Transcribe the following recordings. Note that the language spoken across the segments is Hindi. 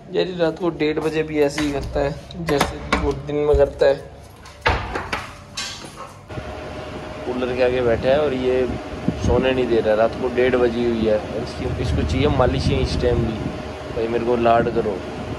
जेरी रात को 1:30 बजे भी ऐसे ही करता है जैसे वो दिन में करता है। कूलर के आगे बैठा है और ये सोने नहीं दे रहा। रात को 1:30 बजी हुई है। इसको चाहिए मालिश इस टाइम भी। भाई मेरे को लाड करो,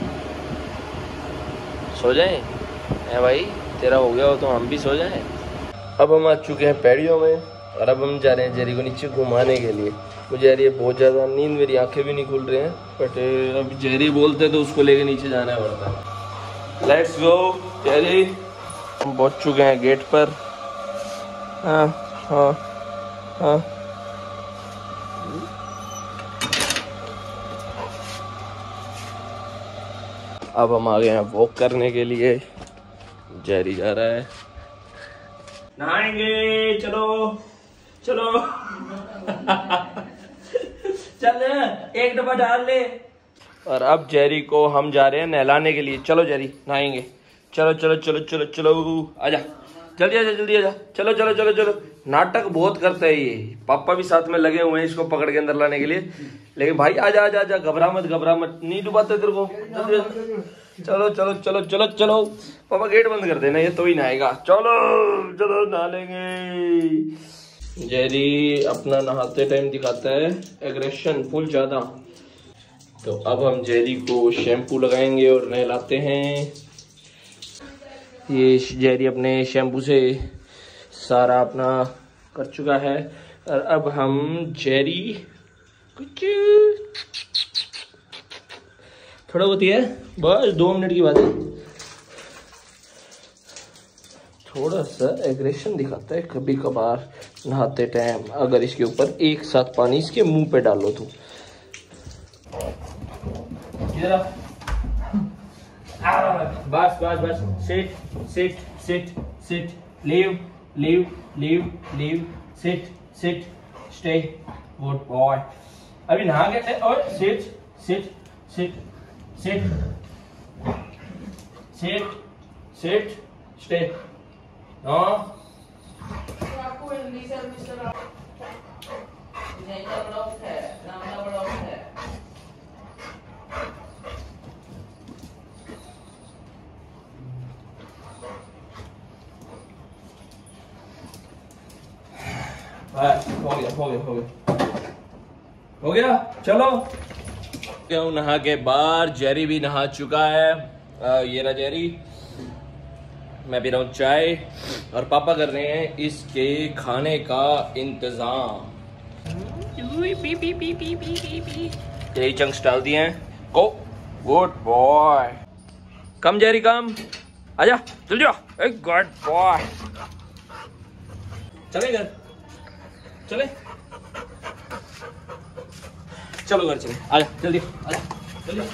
सो जाएं। है भाई, तेरा हो गया हो तो हम भी सो जाएं। अब हम आ चुके हैं पैड़ियों में और अब हम जा रहे हैं जेरी को नीचे घुमाने के लिए। मुझे यार ये बहुत ज़्यादा नींद, मेरी आंखें भी नहीं खुल रही हैं, बट अब जेरी बोलते तो उसको लेके नीचे जाना पड़ता है। Let's go Jerry. हम पहुँच चुके हैं गेट पर। हाँ हाँ हाँ। अब हम आ गए हैं वॉक करने के लिए। जेरी जा रहा है। नहाएंगे, चलो चलो। चल एक डब्बा डाल ले। और अब जेरी को हम जा रहे हैं नहलाने के लिए। चलो जेरी नहाएंगे। चलो चलो चलो चलो चलो, आजा जल्दी, आजा जल्दी आजा। चलो चलो चलो चलो। नाटक बहुत करता है ये। पापा भी साथ में लगे हुए हैं इसको पकड़ के अंदर लाने के लिए, लेकिन भाई आजा आजा आजा, घबरा मत घबरा मत, नहीं डुबाते तेरे को। चलो चलो चलो चलो चलो। पापा गेट बंद कर देना, ये तो ही नहाएगा। चलो चलो नहा लेंगे। जेरी अपना नहाते टाइम दिखाता है एग्रेशन फुल ज्यादा। तो अब हम जेरी को शैम्पू लगाएंगे और नहलाते हैं। ये जेरी अपने शैम्पू से सारा अपना कर चुका है और अब हम जेरी कुछ थोड़ा बहुत ही है, बस 2 मिनट की बात है। थोड़ा सा एग्रेशन दिखाता है कभी कभार नहाते टाइम, अगर इसके ऊपर एक साथ पानी इसके मुंह पे डालो तो। बस बस बस, sit sit sit sit, leave leave leave leave, sit sit, stay, good boy. अभी नहा के और sit sit sit sit sit sit, stay. आपको इंग्लिश और मिस्टर नहीं का ब्लॉक है, नाम का ब्लॉक है। हो गया हो गया हो गया हो गया। चलो क्यों नहा के बाहर। जेरी भी नहा चुका है। ये रहा जेरी। मैं पी रहा हूँ चाय और पापा कर रहे हैं इसके खाने का इंतजाम। यही चंक्स डाल दिए हैं। Go, good boy. Come Jerry come, आजा जल्दी आ। Good boy. चले घर, चले चलो घर चले, आजा जल्दी आजा जल्दी।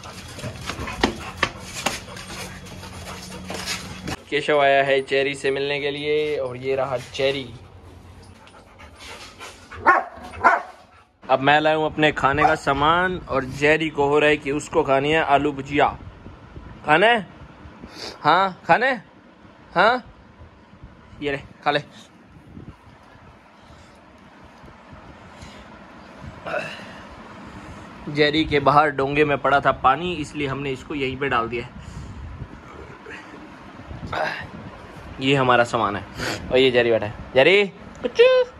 केशव आया है चेरी से मिलने के लिए और ये रहा चेरी। अब मैं लाया हूं अपने खाने का सामान और जेरी को हो रहा है कि उसको खानी है आलू भुजिया। खाने? हाँ खाने? हाँ ये ले खा ले। जेरी के बाहर डोंगे में पड़ा था पानी, इसलिए हमने इसको यहीं पे डाल दिया। ये हमारा सामान है और ये जेरी बैठा है। जेरी कुछ